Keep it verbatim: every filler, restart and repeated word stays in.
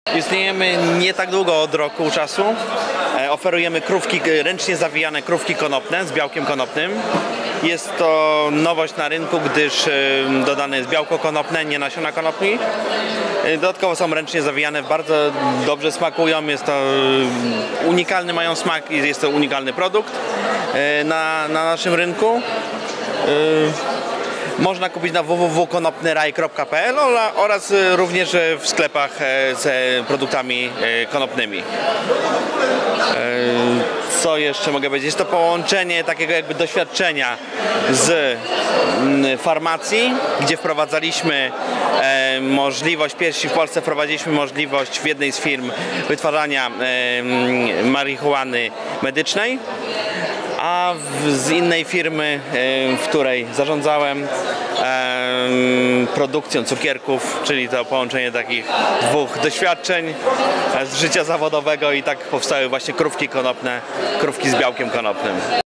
Istniejemy nie tak długo, od roku czasu. Oferujemy krówki, ręcznie zawijane krówki konopne z białkiem konopnym. Jest to nowość na rynku, gdyż dodane jest białko konopne, nie nasiona konopi. Dodatkowo są ręcznie zawijane, bardzo dobrze smakują. Jest to unikalny, mają smak i jest to unikalny produkt na, na naszym rynku. Można kupić na w w w kropka konopny raj kropka p l oraz również w sklepach z produktami konopnymi. Co jeszcze mogę powiedzieć? Jest to połączenie takiego jakby doświadczenia z farmacji, gdzie wprowadzaliśmy możliwość, pierwsi w Polsce wprowadziliśmy możliwość w jednej z firm wytwarzania marihuany medycznej, a z innej firmy, w której zarządzałem, produkcją cukierków, czyli to połączenie takich dwóch doświadczeń z życia zawodowego, i tak powstały właśnie krówki konopne, krówki z białkiem konopnym.